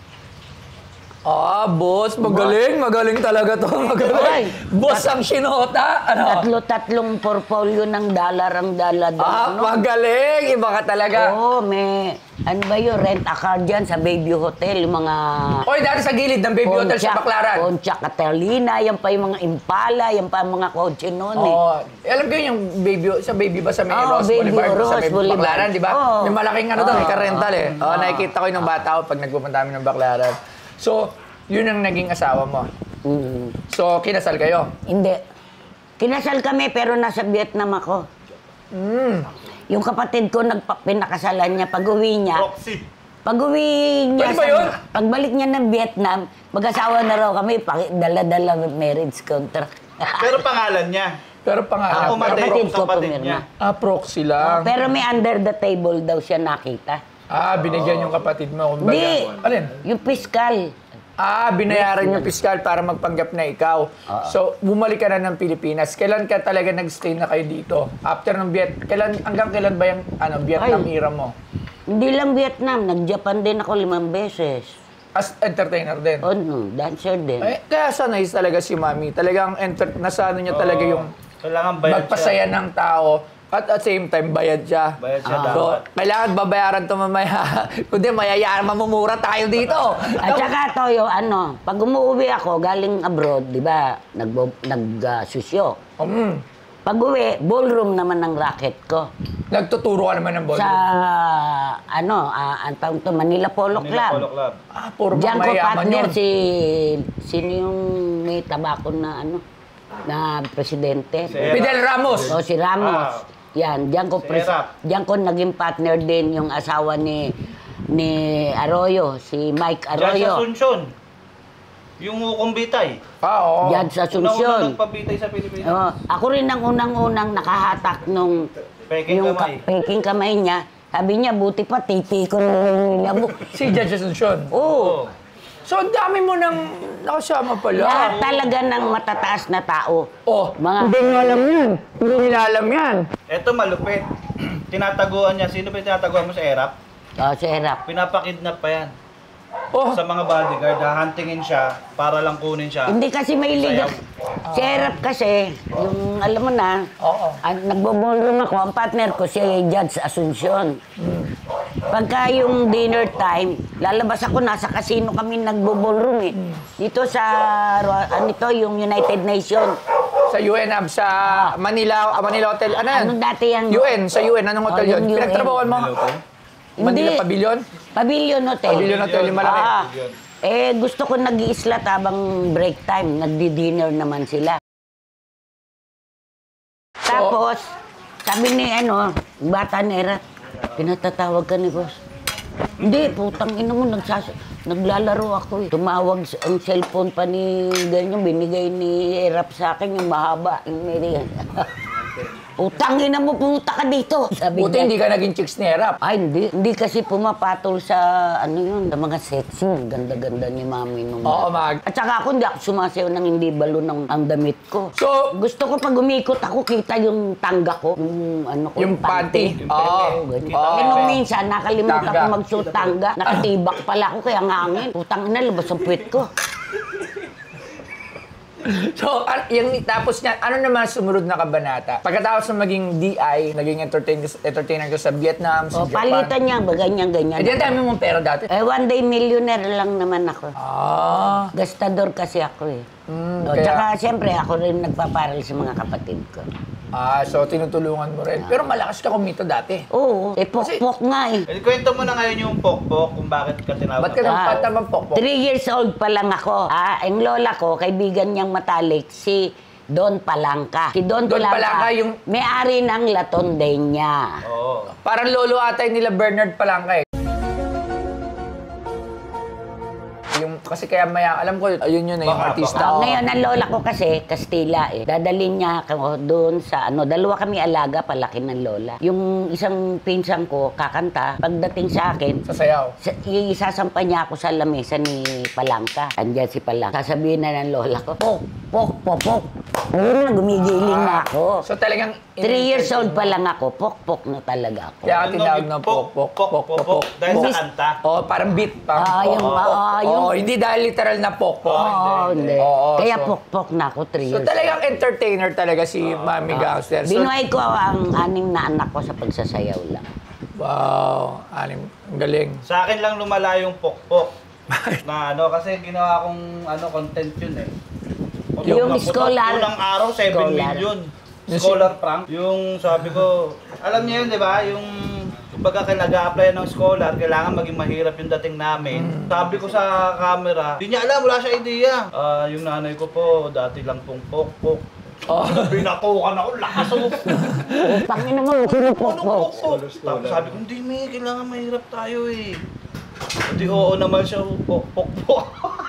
Speaker 2: Ah, boss. Magaling. Magaling talaga to. Magaling.
Speaker 1: Ay.
Speaker 2: Boss ang sinota. Ano?
Speaker 1: Tatlo-tatlong portfolio ng dollar ang dala doon.
Speaker 2: Ah, magaling. Iba ka talaga.
Speaker 1: Oo, may, ano ba yun, rent a car dyan sa Baby Hotel, yung mga...
Speaker 2: Oy, dati sa gilid ng baby hotel sa Baclaran.
Speaker 1: Poncha Catalina, yan pa yung mga Impala, yan pa ang mga kotse noon eh.
Speaker 2: Oo. Alam ko yung baby, sa baby ba sa may
Speaker 1: Oo,
Speaker 2: Ross
Speaker 1: Baby
Speaker 2: Boulevard? sa
Speaker 1: Ross
Speaker 2: may
Speaker 1: Boulevard.
Speaker 2: Baclaran, di ba?
Speaker 1: Oo.
Speaker 2: Yung malaking ano doon, may
Speaker 1: Oo.
Speaker 2: ka-rental eh. Oo, nakikita ko yung ng bata ko pag nagpupunta kami ng Baclaran. So, yun ang naging asawa mo.
Speaker 1: Mm.
Speaker 2: So, kinasal kayo.
Speaker 1: Hindi. Kinasal kami pero nasa Vietnam ako.
Speaker 2: Mm.
Speaker 1: Yung kapatid ko, nagpa- pinakasalan niya, pag-uwi niya,
Speaker 3: Roxy.
Speaker 1: pag-uwi niya,
Speaker 2: Pwede ba yun?
Speaker 1: pagbalik niya ng Vietnam, mag-asawa na raw kami, paki- dala-dala marriage contract.
Speaker 3: Pero pangalan niya.
Speaker 2: Pero pangalan.
Speaker 3: Ako,
Speaker 2: pero
Speaker 3: Mateo,
Speaker 1: kapatid ko
Speaker 3: kapatid
Speaker 1: pumirma.
Speaker 3: niya.
Speaker 2: Ah, proxy lang.
Speaker 1: Pero may under the table daw siya nakita.
Speaker 2: Ah, binigyan yung kapatid mo. Kumbaga.
Speaker 1: Hindi.
Speaker 2: Alin?
Speaker 1: Yung piskal.
Speaker 2: Ah, binayaran yung piskal para magpanggap na ikaw. So, bumalik ka na ng Pilipinas. Kailan ka talaga nag-stay na kayo dito? After ng Viet, kailan, hanggang kailan ba yung ano, Vietnam
Speaker 1: Ay.
Speaker 2: era mo?
Speaker 1: Hindi lang Vietnam, nag-Japan din ako limang beses.
Speaker 2: As entertainer din?
Speaker 1: O no, dancer din.
Speaker 2: Eh, kaya sanay talaga si Mami. Talagang enter, nasa ano niya talaga yung
Speaker 3: Kailangan bayad
Speaker 2: magpasaya
Speaker 3: siya.
Speaker 2: ng tao at at same time bayad siya.
Speaker 3: Bayad siya
Speaker 2: So,
Speaker 3: dapat.
Speaker 2: kailangan babayaran to mamaya. Kundi mayayaran, mamumura tayo dito.
Speaker 1: At saka Toyo, ano, pag umuwi ako galing abroad, di ba, nag-susyo.
Speaker 2: Mm.
Speaker 1: Pag uwi, ballroom naman ang racket ko.
Speaker 2: Nagtuturo ka naman ng
Speaker 1: Sa,
Speaker 2: ballroom.
Speaker 1: ano, uh, ang tawag to, Manila Polo
Speaker 3: Manila
Speaker 1: Club.
Speaker 3: Polo Club.
Speaker 2: Ah, puro
Speaker 1: Diyan
Speaker 2: mga
Speaker 1: ko
Speaker 2: mayaman
Speaker 1: partner
Speaker 2: yun.
Speaker 1: si, sino yung may tabako na, ano, na presidente.
Speaker 3: Si Erap.
Speaker 2: Fidel Ramos.
Speaker 1: O si Ramos.
Speaker 3: Ah.
Speaker 1: Yan, diyan ko,
Speaker 3: Si
Speaker 1: pres-
Speaker 3: Erap.
Speaker 1: diyan ko naging partner din yung asawa ni ni Arroyo, si Mike
Speaker 3: Diyan sa
Speaker 1: Arroyo.
Speaker 3: Asuncion. Yung ukong bitay.
Speaker 2: Ah, oo.
Speaker 1: Diyan sa
Speaker 3: Una-una
Speaker 1: Asuncion.
Speaker 3: nagpabitay sa Pilipinas.
Speaker 1: Oh, ako rin ang unang-unang nakahatak nung
Speaker 3: Peking
Speaker 1: yung
Speaker 3: kamay.
Speaker 1: ka- peking kamay niya. Sabi niya, buti pa, titi ko nung nilabok.
Speaker 2: Si Judge Asuncion.
Speaker 1: Oo.
Speaker 2: So, ang dami mo nang nakasama pala.
Speaker 1: Lahat talaga ng matataas na tao.
Speaker 2: Oh,
Speaker 1: Mga-
Speaker 2: hindi nyo alam yan. Hindi nila alam yan.
Speaker 3: Ito malupit. Tinataguan niya. Sino pa yung tinataguan mo sa Erap?
Speaker 1: Oh, si Erap.
Speaker 3: Pinapakidnap pa yan.
Speaker 2: Oh,
Speaker 3: Sa mga bodyguard, hahantingin siya para lang kunin siya.
Speaker 1: Hindi kasi may liga.
Speaker 3: Sayaw.
Speaker 1: Si Erap kasi, yung alam mo na,
Speaker 2: oo.
Speaker 1: ang nagbo-ballroom ako, ang partner ko si Judge Asuncion. Pagka yung dinner time, lalabas ako, nasa casino kami nagbo-ballroom eh. Dito sa, ano to, yung United Nations.
Speaker 2: Sa U N Ab, sa Manila, ah, Manila Hotel. Ano yan?
Speaker 1: Ano dati yan?
Speaker 2: U N, sa U N. Anong hotel
Speaker 1: Oh,
Speaker 2: yun?
Speaker 1: yung U N.
Speaker 2: Pinagtrabawan mo?
Speaker 3: Manila Hotel?
Speaker 2: Manila
Speaker 1: Hindi.
Speaker 2: Pavilion?
Speaker 1: Pavilion Hotel.
Speaker 2: Pavilion Hotel, yung malaki.
Speaker 1: Ah, eh, gusto ko nag-iisla habang break time. Nagdi-dinner naman sila. Tapos, sabi ni ano, bata ni Era, pinatatawag ka ni boss. Hindi, putang ina mo, nagsas naglalaro ako eh. Tumawag s- ang cellphone pa ni ganyan, binigay ni Erap sa akin yung mahaba. Yung may- Utangin na mo, pumunta ka dito. Sabi
Speaker 2: Buti
Speaker 1: niya.
Speaker 2: hindi ka naging chicks-nerap.
Speaker 1: Ay, hindi. Hindi kasi pumapatol sa, ano yun, sa mga sexy. Ganda-ganda ni mami nung...
Speaker 2: Oo, mag.
Speaker 1: At saka ako, hindi ako sumasayaw ng hindi balo ng ang damit ko.
Speaker 2: So,
Speaker 1: Gusto ko pag umikot ako, kita yung tangga ko. Yung ano ko,
Speaker 2: yung panty.
Speaker 1: Oo,
Speaker 2: Oo.
Speaker 1: ganyan.
Speaker 2: Oo.
Speaker 1: Eh, nung minsan, nakalimutan
Speaker 2: Tangga.
Speaker 1: ko magsuot tangga. Nakatibak pala ako, kaya ngangin. Putang na, labas ang puwet ko.
Speaker 2: So, an- yung, tapos niyan, ano naman sumunod na kabanata? Pagkatapos ng maging D I, naging entertain, entertainer ko sa Vietnam, sa
Speaker 1: O,
Speaker 2: Japan.
Speaker 1: palitan niya ba, ganyan-ganyan.
Speaker 2: Eh, di ang dami mong pera dati.
Speaker 1: Eh, one day millionaire lang naman ako.
Speaker 2: Ah.
Speaker 1: Gastador kasi ako eh.
Speaker 2: Mm,
Speaker 1: O,
Speaker 2: kaya-
Speaker 1: Tsaka, siyempre, ako rin nagpaparal sa mga kapatid ko.
Speaker 2: Ah, so tinutulungan mo rin. Pero malakas ka kumita dati.
Speaker 1: Oo, eh, pok-pok nga eh.
Speaker 4: Eh, kwento mo na ngayon yung pokpok kung bakit ka tinawag.
Speaker 2: Ba't ka nang patamang pokpok?
Speaker 1: Three years old pa lang ako. Ah, ang lola ko, kaibigan niyang matalik, si Don Palangka. Si Don,
Speaker 2: Don
Speaker 1: Palangka,
Speaker 2: Palangka, yung-
Speaker 1: may-ari ng La Tondenya.
Speaker 4: Oo.
Speaker 2: Parang lolo atay nila Bernard Palangka eh. Yung, kasi kaya maya, alam ko, ayun yun na yung
Speaker 4: Baka,
Speaker 2: artista.
Speaker 1: Ah,
Speaker 2: Oo.
Speaker 1: ngayon, ang lola ko kasi, Kastila eh. Dadalhin niya ako doon sa, ano, dalawa kami alaga, palaki ng lola. Yung isang pinsan ko, kakanta, pagdating sa akin,
Speaker 2: Sasayaw.
Speaker 1: sa, isasampa niya ako sa lamesa ni Palangka. Andiyan si Palangka. Sasabihin na ng lola ko, pok, pok, pok, pok. Ayun na, gumigiling na ako.
Speaker 2: So talagang...
Speaker 1: Three years old pa lang ako, pok-pok na talaga ako.
Speaker 2: Kaya ka tinawag na pok, pok, pok, pok, pok.
Speaker 4: Dahil sa kanta.
Speaker 2: Oh, parang beat. Parang
Speaker 1: Ah, yung,
Speaker 2: pok, pok.
Speaker 1: ah, yung-
Speaker 2: Oo, hindi dahil literal na pok, pok.
Speaker 1: Oo, hindi.
Speaker 2: Oo,
Speaker 1: Kaya
Speaker 2: so-
Speaker 1: pok-pok na ako, three
Speaker 2: So
Speaker 1: years
Speaker 2: talagang entertainer talaga si Mami Gangster. So,
Speaker 1: Binuhay ko ang anim na anak ko sa pagsasayaw lang.
Speaker 2: wow, anim. Ang galing.
Speaker 4: Sa akin lang lumala yung pokpok. na ano, kasi ginawa kong ano, content yun eh.
Speaker 1: Yung
Speaker 4: Napunta-
Speaker 1: scholar-
Speaker 4: Unang araw, seven
Speaker 1: scholar.
Speaker 4: million. Scholar prank. Yung sabi ko, alam niyo yun, di ba? Yung kumbaga kaya nag-a-apply ng scholar, kailangan maging mahirap yung dating namin. Sabi ko sa camera, di niya alam, wala siya idea. Ah, yung nanay ko po, dati lang pong pok-pok.
Speaker 2: Oh.
Speaker 4: Pinakukan ako, lakas ako.
Speaker 1: Panginoon mo, sinupok-pok.
Speaker 4: Tapos sabi ko, hindi may, kailangan mahirap tayo eh. Hindi oo naman siya, pok-pok-pok.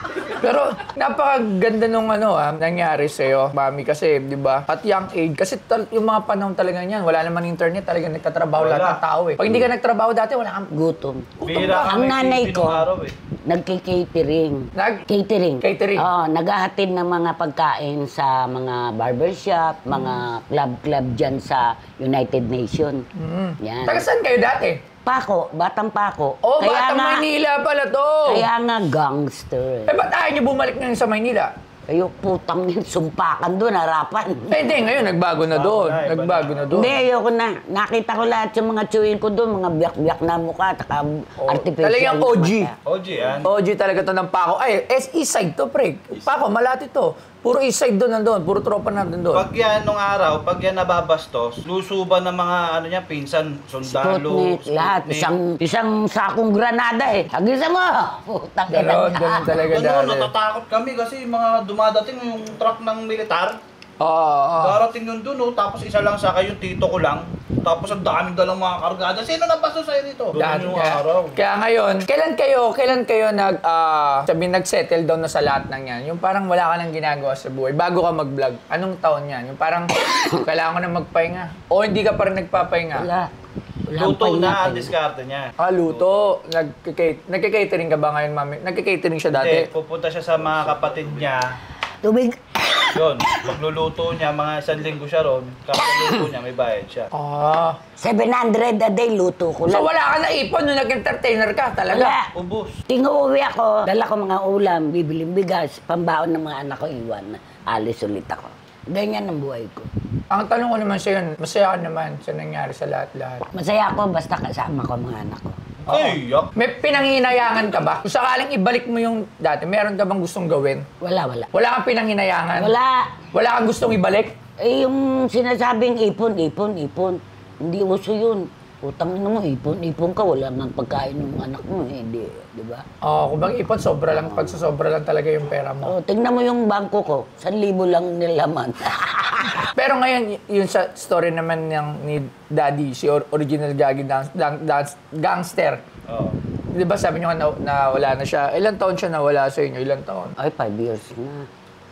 Speaker 2: Pero napakaganda nung ano ah, nangyari sa'yo, Mami, kasi, di ba, at young age, kasi tal- yung mga panahon talaga niyan, wala naman internet, talagang nagtatrabaho
Speaker 4: Wala.
Speaker 2: lahat ng tao eh. Pag hindi ka nagtrabaho dati, wala kang...
Speaker 1: Gutom.
Speaker 4: Bira
Speaker 1: Ang
Speaker 4: kami
Speaker 1: nanay ko,
Speaker 4: araw eh.
Speaker 1: nagki-catering.
Speaker 2: Nag...
Speaker 1: Catering.
Speaker 2: Catering.
Speaker 1: Oo, naghahatid ng mga pagkain sa mga barbershop, mga club-club dyan sa United Nations.
Speaker 2: Mm.
Speaker 1: Yan.
Speaker 2: Taga saan kayo dati?
Speaker 1: Pako, Batang Pako.
Speaker 2: Oh,
Speaker 1: Kaya
Speaker 2: Batang
Speaker 1: nga-
Speaker 2: Maynila pala to!
Speaker 1: Kaya nga gangster.
Speaker 2: Eh, ba't ayaw niyo bumalik ngayon sa Maynila?
Speaker 1: Ayo, putang yun, sumpakan doon, harapan.
Speaker 2: Eh, hindi, ngayon, nagbago na doon.
Speaker 4: na, iba
Speaker 2: Nagbago na doon.
Speaker 1: Hindi, ayoko na. Nakita ko lahat yung mga chewin ko doon, mga biyak-biyak na mukha, taka artificial.
Speaker 2: Talagang O G.
Speaker 1: mata.
Speaker 4: O G yan.
Speaker 2: O G talaga to ng Paco. Ay, S East side to, pre. Paco, malati to. Puro East side doon nandun. Puro tropa na nandun.
Speaker 4: Pag yan nung araw, pag yan nababastos, lusuban ng mga ano niya, pinsan, sundalo,
Speaker 1: Sputnik, lahat. Isang, isang sakong granada eh. Agisa mo! Putang ina.
Speaker 2: Ganon, ganon talaga
Speaker 4: Ganun,
Speaker 2: dati.
Speaker 4: natatakot kami kasi mga dumadating yung truck ng militar.
Speaker 2: Oo, oo.
Speaker 4: Darating yun dun, oh, tapos isa lang sa yung tito ko lang. Tapos ang daming dalang mga kargada. Sino nabastos sa'yo dito?
Speaker 2: Dati
Speaker 4: Ganun yung
Speaker 2: kaya,
Speaker 4: araw.
Speaker 2: kaya ngayon, kailan kayo, kailan kayo nag, ah, sabi, nag-settle down na sa lahat ng yan? Yung parang wala ka nang ginagawa sa buhay, bago ka mag-vlog. Anong taon yan? Yung parang, kailangan ko na magpahinga. O hindi ka pa rin nagpapahinga?
Speaker 1: Wala. Wala
Speaker 4: Luto
Speaker 1: akong
Speaker 4: na
Speaker 1: pahinga.
Speaker 4: ang diskarte niya.
Speaker 2: Ah, luto. Nagkikate- Nagkikatering ka ba ngayon, Mami? Nagkikatering siya
Speaker 4: Hindi,
Speaker 2: dati?
Speaker 4: pupunta siya sa mga kapatid niya.
Speaker 1: Tubig.
Speaker 4: Yun, magluluto niya, mga isang linggo siya ron. Kapag luto niya, may bayad siya.
Speaker 2: Ah.
Speaker 1: seven hundred a day, luto ko
Speaker 2: So
Speaker 1: lang.
Speaker 2: wala ka na ipon nung nag-entertainer ka talaga?
Speaker 1: Wala.
Speaker 4: Ubus.
Speaker 1: Tinguwi ako, dala ko mga ulam, bibiling bigas, pambaon ng mga anak ko, iwan. Alis ulit ako. Ganyan ang buhay ko.
Speaker 2: Ang tanong ko naman sa'yo, masaya ka naman sa nangyari sa lahat-lahat.
Speaker 1: Masaya ako basta kasama ko ang mga anak ko.
Speaker 4: Ay, yak.
Speaker 2: May pinanginayangan ka ba? Kung sakaling ibalik mo yung dati, meron ka bang gustong gawin?
Speaker 1: Wala, wala.
Speaker 2: Wala kang pinanginayangan?
Speaker 1: Wala.
Speaker 2: Wala kang gustong ibalik?
Speaker 1: Eh, yung sinasabing ipon, ipon, ipon. Hindi uso yun. Utang na mo, ipon, ipon ka. Wala mang pagkain ng anak mo. Eh, di, di ba?
Speaker 2: Oo, kung bang ipon, sobra lang, pagsasobra lang talaga yung pera mo.
Speaker 1: Oh, tingnan mo yung bangko ko. San libo lang nilaman.
Speaker 2: Pero ngayon, y- yun sa story naman ng ni Daddy, si or- original Gagi dance, dance, dance, gangster.
Speaker 4: Oo.
Speaker 2: Di ba sabi niyo nga na, na wala na siya? Ilang taon siya nawala sa inyo? Ilang taon?
Speaker 1: Ay, five years na.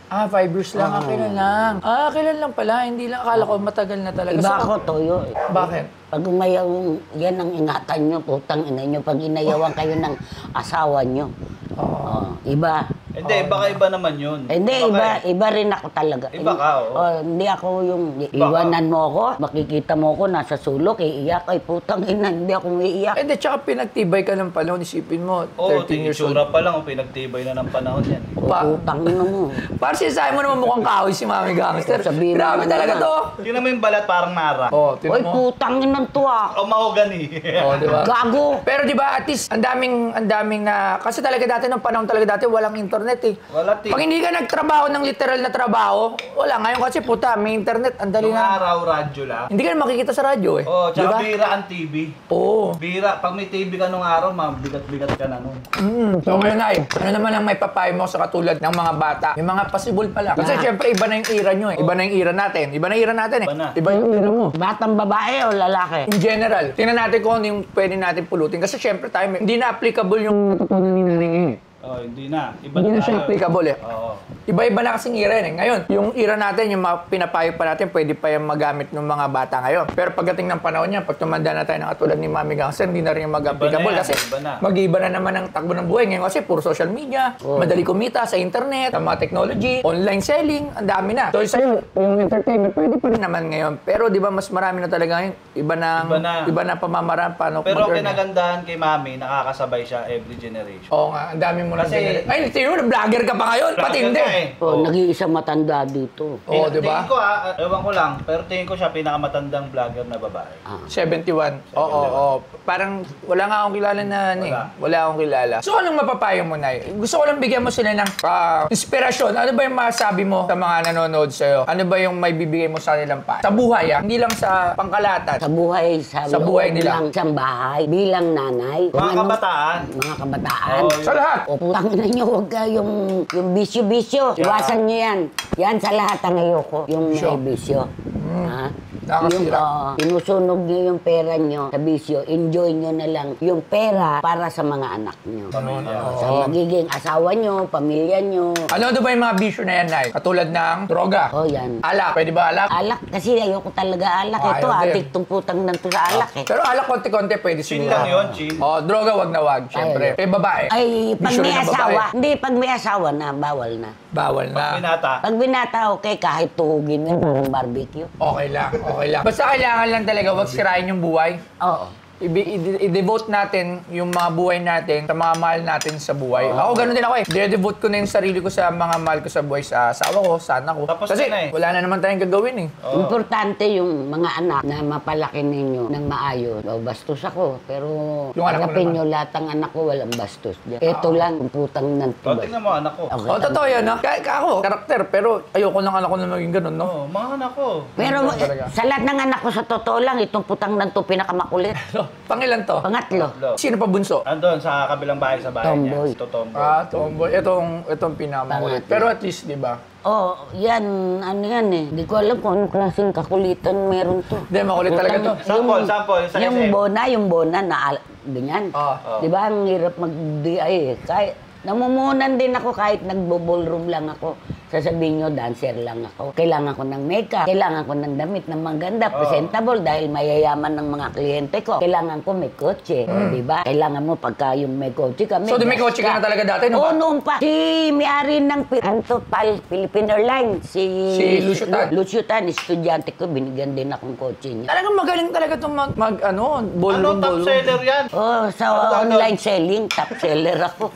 Speaker 2: Ah, five years lang. Ah, kailan lang. Ah, kailan lang pala. Hindi lang. Akala ko matagal na talaga.
Speaker 1: Iba
Speaker 2: So,
Speaker 1: ako, Toyo.
Speaker 2: bakit?
Speaker 1: Pag umayaw, yan ang ingatan nyo, putang ina nyo. Pag inayawan kayo ng asawa nyo. Oh, iba.
Speaker 4: Hindi, baka iba naman yun.
Speaker 1: Hindi,
Speaker 4: Baka
Speaker 1: iba,
Speaker 4: eh.
Speaker 1: iba rin ako talaga.
Speaker 4: Iba ka, oo.
Speaker 1: Oh, hindi ako yung iwanan mo ako, makikita mo ako nasa sulok, iiyak, ay putang ina, hindi ako umiiyak.
Speaker 2: Eh, di, tsaka pinagtibay ka ng panahon. Isipin mo,
Speaker 4: Oo,
Speaker 2: thirteen years old.
Speaker 4: itsura pa lang, o pinagtibay na ng panahon yan.
Speaker 2: Pa,
Speaker 1: Putang ina mo.
Speaker 2: parang sinasabi mo naman mukhang kahoy si Mami Gangster.
Speaker 1: Sabihin mo
Speaker 2: Grabe
Speaker 1: naman
Speaker 2: talaga
Speaker 1: naman.
Speaker 2: to.
Speaker 4: Tingnan mo yung balat parang nara.
Speaker 2: Oh,
Speaker 1: Oy,
Speaker 2: tingnan mo.
Speaker 1: putang ina to ah.
Speaker 4: O mahogany.
Speaker 2: Oh, di ba?
Speaker 1: Gago.
Speaker 2: Pero di ba, at least, ang daming, ang daming na, kasi talaga dati, nung panahon talaga dati, walang internet eh.
Speaker 4: Wala, ti.
Speaker 2: Pag hindi ka nagtrabaho ng literal na trabaho, wala. Ngayon kasi, puta, may internet, ang dali
Speaker 4: Nung
Speaker 2: na.
Speaker 4: araw, radyo lang.
Speaker 2: Hindi ka na makikita sa radyo eh.
Speaker 4: Oo,
Speaker 2: Di
Speaker 4: tsaka
Speaker 2: ba?
Speaker 4: bira ang T V.
Speaker 2: Oo.
Speaker 4: Bira, pag may T V ka nung araw, mabigat-bigat ka na nun.
Speaker 2: Mm. So ngayon ay, ano naman ang may papayo mo sa katulad ng mga bata? Yung mga possible pa lang. Kasi
Speaker 1: Na.
Speaker 2: syempre, iba na yung era nyo eh. Iba na yung era natin. Iba na yung era natin eh.
Speaker 4: Iba na.
Speaker 2: Iba yung era mo.
Speaker 1: Batang babae o lalaki?
Speaker 2: In general, tingnan natin kung ano yung pwede natin pulutin. Kasi syempre tayo, may- hindi na applicable yung natutunan ni nanay ngayon.
Speaker 4: Oh, hindi na. Iba
Speaker 2: Hindi na
Speaker 4: tayo.
Speaker 2: siya applicable eh.
Speaker 4: Oo.
Speaker 2: Iba-iba na kasing era eh. Ngayon, yung era natin, yung mga pinapayo pa natin, pwede pa yung magamit ng mga bata ngayon. Pero pagdating ng panahon niya, pag tumanda na tayo ng katulad ni Mami Gangster, hindi na rin yung mag-applicable.
Speaker 4: Iba na yan,
Speaker 2: Kasi
Speaker 4: iba na.
Speaker 2: mag-iba na naman ang takbo ng buhay ngayon. Kasi puro social media, madali kumita sa internet, sa mga technology, online selling, ang dami na. So sa'yo, yung entertainment, pwede pa rin naman ngayon. Pero di ba mas marami na talaga ngayon, iba na,
Speaker 4: Iba na.
Speaker 2: iba na pamamaraan paano
Speaker 4: Pero ang
Speaker 2: mag-earn.
Speaker 4: kinagandahan kay Mami, nakakasabay siya every generation.
Speaker 2: Oo nga, ang dami mo na
Speaker 4: Kasi-
Speaker 2: generate. Ay, tingnan mo, vlogger ka pa ngayon. Pati
Speaker 4: Vlogger
Speaker 2: hindi.
Speaker 4: ka eh.
Speaker 1: Oh, nag-iisang matanda dito.
Speaker 2: Oo,
Speaker 4: Tingin-
Speaker 2: di ba?
Speaker 4: Tingin ko ah, ewan ko lang, pero tingin ko siya pinakamatandang vlogger na babae.
Speaker 2: seventy-one. Oo, oo, oo. Parang wala nga akong kilala na ano eh.
Speaker 4: Wala.
Speaker 2: Wala akong kilala. So, anong mapapayo mo, Nay? Gusto ko lang bigyan mo sila ng ah, inspirasyon. Ano ba yung masabi mo sa mga nanonood sa'yo? Ano ba yung may bibigay mo sa nilang pa? Sa buhay, ah. Hindi lang sa pangkalatan.
Speaker 1: Sa buhay, sa,
Speaker 2: Sa buhay
Speaker 1: loob
Speaker 2: nila.
Speaker 1: ng isang bahay, bilang nanay. Kung
Speaker 4: Mga
Speaker 1: ano-
Speaker 4: kabataan.
Speaker 1: Mga kabataan.
Speaker 4: Oo,
Speaker 2: Sa lahat.
Speaker 1: O putang ina nyo, huwag ka yung, yung bisyo-bisyo. Iwasan nyo yan. Yan sa lahat ang ayoko. Yung
Speaker 2: Bisyo.
Speaker 1: may bisyo. Ha?
Speaker 2: Nakakasira.
Speaker 1: Yung, oo, sinusunog nyo yung pera nyo sa bisyo, enjoy nyo na lang yung pera para sa mga anak nyo. Sa magiging asawa nyo, pamilya nyo.
Speaker 2: Ano ano ba yung mga bisyo na yan, Nay? Katulad ng droga.
Speaker 1: O yan.
Speaker 2: Alak. Pwede ba alak?
Speaker 1: Alak, kasi ayoko talaga alak.
Speaker 2: Ah,
Speaker 1: Ito,
Speaker 2: ayaw din.
Speaker 1: adik tong putang ng to sa alak eh.
Speaker 2: Pero alak konti-konti pwede
Speaker 4: Chill
Speaker 2: siguro.
Speaker 4: lang yun, chill.
Speaker 2: Oh, droga wag na wag, syempre.
Speaker 1: Ayaw.
Speaker 2: Eh, babae.
Speaker 1: Ay, pag
Speaker 2: Bisyo
Speaker 1: may
Speaker 2: rin ng babae.
Speaker 1: asawa, hindi, pag may asawa na, bawal na.
Speaker 2: Bawal na.
Speaker 4: Pag binata,
Speaker 1: Pag binata, okay, kahit tuhugin mo yung barbecue.
Speaker 2: Okay lang, okay lang. Basta kailangan lang talaga wag sirain yung buhay.
Speaker 1: Oo.
Speaker 2: I- i- i-devote natin yung mga buhay natin sa mga mahal natin sa buhay. Ako, ganun din ako eh. I-devote ko na yung sarili ko sa mga mahal ko sa buhay, sa asawa ko, sa anak ko.
Speaker 4: Tapos
Speaker 2: Kasi
Speaker 4: na eh.
Speaker 2: wala na naman tayong gagawin eh.
Speaker 1: Importante yung mga anak na mapalaki ninyo ng maayos. O, bastos ako, pero
Speaker 2: Yung anak mo
Speaker 1: harapin
Speaker 2: naman.
Speaker 1: nyo lahat ang anak ko, walang bastos. Ito lang, ang putang ng
Speaker 4: o
Speaker 1: tubay.
Speaker 4: tingnan mo anak ko.
Speaker 1: Okay.
Speaker 2: Oh, totoo yan, no? Kahit ka ako, karakter, pero ayoko lang anak ko na maging ganun, no?
Speaker 4: Oo, mga anak ko.
Speaker 1: Pero
Speaker 2: Ganun talaga.
Speaker 1: eh, sa lahat ng anak ko, sa totoo lang, itong putang ng to pinakamakulit.
Speaker 2: So, pangilan to?
Speaker 1: Pangatlo.
Speaker 4: Lo.
Speaker 2: Sino pa bunso?
Speaker 4: Andun sa kabilang bahay sa bahay
Speaker 1: Tomboy.
Speaker 4: niya. Ito tomboy.
Speaker 2: Ah, tomboy. Itong, itong pinamakulit.
Speaker 1: Pangatlo.
Speaker 2: Pero at least, di ba?
Speaker 1: Oh, yan, ano yan eh. Hindi ko alam kung anong klaseng kakulitan meron to.
Speaker 2: Hindi, makulit talaga to.
Speaker 4: Sample, sample, sa
Speaker 1: Yung
Speaker 4: S M.
Speaker 1: bona, yung bona na al- ganyan.
Speaker 2: Ah.
Speaker 1: Di ba, ang hirap mag-D I eh. Kahit, namumunan din ako kahit nagbo-ballroom lang ako. Sasabihin nyo, dancer lang ako. Kailangan ko ng makeup, kailangan ko ng damit na maganda, presentable dahil mayayaman ng mga kliyente ko. Kailangan ko may kotse, di ba? Kailangan mo pagka yung may kotse ka,
Speaker 2: So, di may kotse ka na talaga dati, no?
Speaker 1: Oo, noon pa. Si may-ari ng Pi- Anto Pal, Philippine Airlines, si...
Speaker 2: Si Lucio Tan.
Speaker 1: Lu- Lucio Tan, estudyante ko, binigyan din akong kotse niya.
Speaker 2: Talagang magaling talaga itong mag, mag ano, ballroom,
Speaker 4: Ano top
Speaker 2: ballroom.
Speaker 4: seller yan?
Speaker 1: Oh, sa
Speaker 4: Ano, ano?
Speaker 1: online selling, top seller ako.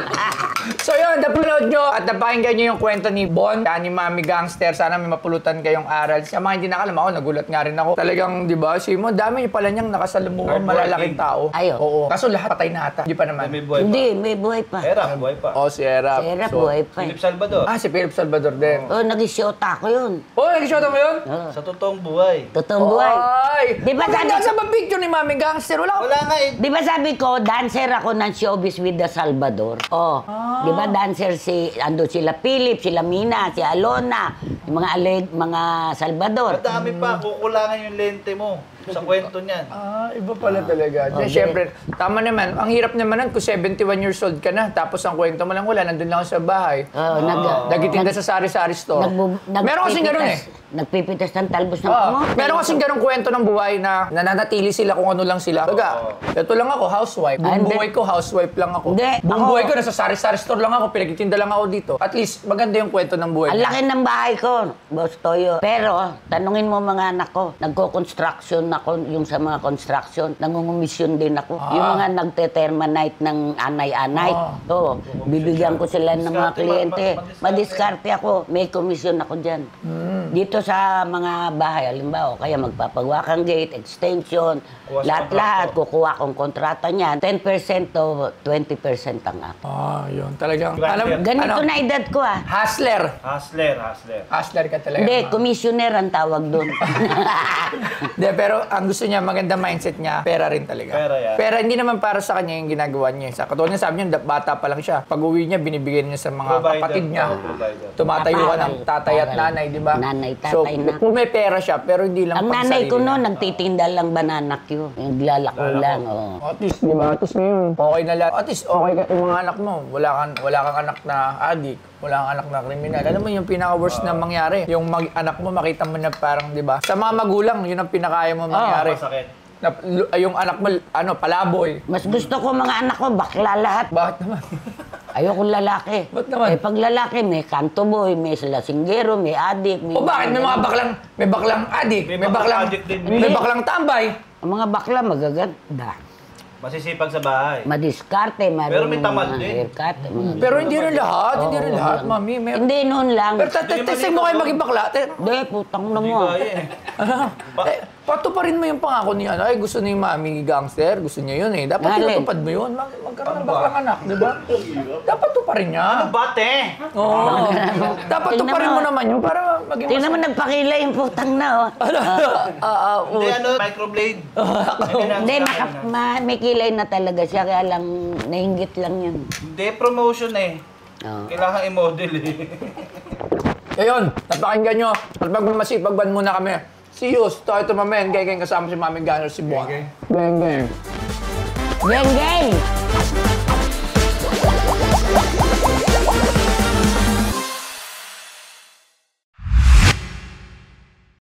Speaker 2: So yun, napanood nyo at napakinggan nyo yung kwento ni Bon, yan ni Mami Gangster. Sana may mapulutan kayong aral. Sa mga hindi nakalam ako, nagulat nga rin ako. Talagang, di ba, si Mo, dami pala niyang nakasalamuhan
Speaker 4: Hardworking.
Speaker 2: malalaking tao.
Speaker 1: Ayo.
Speaker 2: Oo. Kaso lahat patay na ata. Hindi pa naman.
Speaker 4: May buhay pa.
Speaker 1: Hindi, may buhay pa.
Speaker 4: Erap, buhay pa.
Speaker 2: Oh, si Erap.
Speaker 1: Si Erap,
Speaker 2: So,
Speaker 1: buhay pa. eh.
Speaker 4: Philip Salvador.
Speaker 2: Ah, si Philip Salvador din.
Speaker 1: Oh, nag-isyota ko yun.
Speaker 2: Oh, nag-shota mo yun?
Speaker 1: Oh,
Speaker 4: Sa totoong buhay.
Speaker 1: totoong buhay.
Speaker 2: Ay!
Speaker 1: Di ba
Speaker 2: Maganda
Speaker 1: sabi-
Speaker 2: sa ba picture ni Mami Gangster? Wala
Speaker 4: Wala nga eh.
Speaker 1: Di ba sabi ko, dancer ako ng showbiz with the Salvador? Oh, di ba dancer si, ando sila Philip, sila Mina, si Alona, yung mga aleg, mga Salvador.
Speaker 4: Madami pa, kukulangan yung lente mo. Sa kwento niyan.
Speaker 2: Ah, iba pala talaga.
Speaker 1: Oh,
Speaker 2: Di, syempre, tama naman. Ang hirap naman nun kung seventy-one years old ka na, tapos ang kwento mo lang wala, nandun lang ako sa bahay.
Speaker 1: Oh, nag,
Speaker 2: Nagitinda sa sari-sari store.
Speaker 1: nagbu-
Speaker 2: Meron kasing ganun eh.
Speaker 1: nagpipitas- Nagpipitas ng talbos ng
Speaker 2: Oo.
Speaker 1: kamote.
Speaker 2: Meron kasing ganung kwento ng buhay na nananatili sila kung ano lang sila. Baga, ito lang ako, housewife.
Speaker 1: Ah,
Speaker 2: Buong
Speaker 1: hindi.
Speaker 2: buhay ko, housewife lang ako.
Speaker 1: Hindi,
Speaker 2: Buong
Speaker 1: ako-
Speaker 2: buhay ko, nasa sari-sari store lang ako, pinagtitinda lang ako dito. At least, maganda yung kwento ng buhay.
Speaker 1: Ang laki ng bahay ko, Boss Toyo. Pero, tanungin mo mga anak ko, nagko-construction ako, yung sa mga construction, nangungumisyon din ako. Yung mga nagte-terminate ng anay-anay. Oo, bibigyan ko sila ng mga
Speaker 4: Diskarte,
Speaker 1: kliyente.
Speaker 4: ma- ma-
Speaker 1: Madiskarte ako, may komisyon ako dyan. Dito sa mga bahay, halimbawa, kaya magpapagwakang gate, extension,
Speaker 4: Kuha sa
Speaker 1: lahat-lahat, kukuha kong kontrata niyan. ten percent to twenty percent ang ako.
Speaker 2: Ah, yun. Talagang,
Speaker 4: Grabe.
Speaker 2: alam,
Speaker 1: Ganito
Speaker 2: ano,
Speaker 1: na edad ko ah.
Speaker 2: hustler.
Speaker 4: Hustler, hustler.
Speaker 2: Hustler ka talaga.
Speaker 1: Hindi, commissioner ang tawag doon.
Speaker 2: Hindi, pero ang gusto niya, maganda mindset niya, pera rin talaga.
Speaker 4: Pera yan.
Speaker 2: Pero hindi naman para sa kanya yung ginagawa niya. Sa katulad niya, sabi niya, bata pa lang siya. Pag uwi niya, binibigay niya sa mga
Speaker 4: Provider.
Speaker 2: kapatid niya.
Speaker 4: Oh, provider.
Speaker 2: Tumatayo ka ng tatay at
Speaker 1: Taray.
Speaker 2: nanay, di ba?
Speaker 1: Nanay,
Speaker 2: So,
Speaker 1: tatay na.
Speaker 2: kung may pera siya, pero hindi lang
Speaker 1: Ang
Speaker 2: pang
Speaker 1: nanay ko
Speaker 2: sarili
Speaker 1: noon,
Speaker 2: niya.
Speaker 1: nagtitinda lang banana Q. Naglalako lang, oo.
Speaker 2: At least, di ba? At least ngayon, okay na lang. At least, okay ka yung mga anak mo. Wala kang, wala kang anak na addict. Wala kang anak na kriminal. Alam mo yung pinaka-worst na mangyari. Yung mag anak mo, makita mo na parang, di ba? Sa mga magulang, yun ang pinakaya mo mangyari.
Speaker 4: Masakit.
Speaker 2: Na, lu- yung anak mo, ano, palaboy.
Speaker 1: Mas gusto ko mga anak ko, bakla lahat.
Speaker 2: Bakit naman?
Speaker 1: Ayoko lalaki.
Speaker 2: Ba't naman?
Speaker 1: Eh, pag lalaki, may kanto boy, may lasinggero, may adik, may...
Speaker 2: O bakit may mga baklang, may baklang addict,
Speaker 4: May
Speaker 2: may,
Speaker 4: baklang
Speaker 2: baklang,
Speaker 4: addict din.
Speaker 2: may baklang tambay.
Speaker 1: Ang mga bakla magaganda.
Speaker 4: Masisipag sa bahay.
Speaker 1: Madiskarte, marunong
Speaker 4: Pero may tamad
Speaker 1: mga
Speaker 4: din.
Speaker 1: haircut, mga-
Speaker 2: Pero hindi rin lahat, hindi rin
Speaker 1: Oo,
Speaker 2: lahat,
Speaker 1: lang.
Speaker 2: mami. May...
Speaker 1: Hindi, noon lang.
Speaker 2: Pero testing mo kayo maging bakla. Te-
Speaker 1: Hindi, putang na
Speaker 4: Hindi
Speaker 1: mo.
Speaker 4: kaya eh.
Speaker 2: Ano?
Speaker 4: Ba-
Speaker 2: Eh, patuparin mo yung pangako niya. Ay, gusto ni mami gangster. Gusto niya yun eh. Dapat
Speaker 1: Alin?
Speaker 2: tinutupad mo yun. Mag magkaroon ng baklang anak, di ba? Dapat tuparin niya.
Speaker 4: Ano ba, te?
Speaker 2: Oo. Dapat
Speaker 1: Tingnan
Speaker 2: tuparin
Speaker 1: mo.
Speaker 2: mo naman yun para maging
Speaker 1: Tingnan mo, nagpakilay yung putang na, oh.
Speaker 2: Ano? Ah, ah,
Speaker 4: Hindi, ano, microblade.
Speaker 1: Hindi, naka, ma, may kilay na talaga siya, kaya lang, nainggit lang yun.
Speaker 4: Hindi, promotion eh.
Speaker 1: Oo.
Speaker 4: Kailangan i-model eh.
Speaker 2: Ayun, napakinggan nyo. At magmamasipagban muna kami. See you. Tayo ito mamaya. Geng-geng kasama si Mami Gunner, si Buwan. Geng-geng.
Speaker 1: Geng, geng!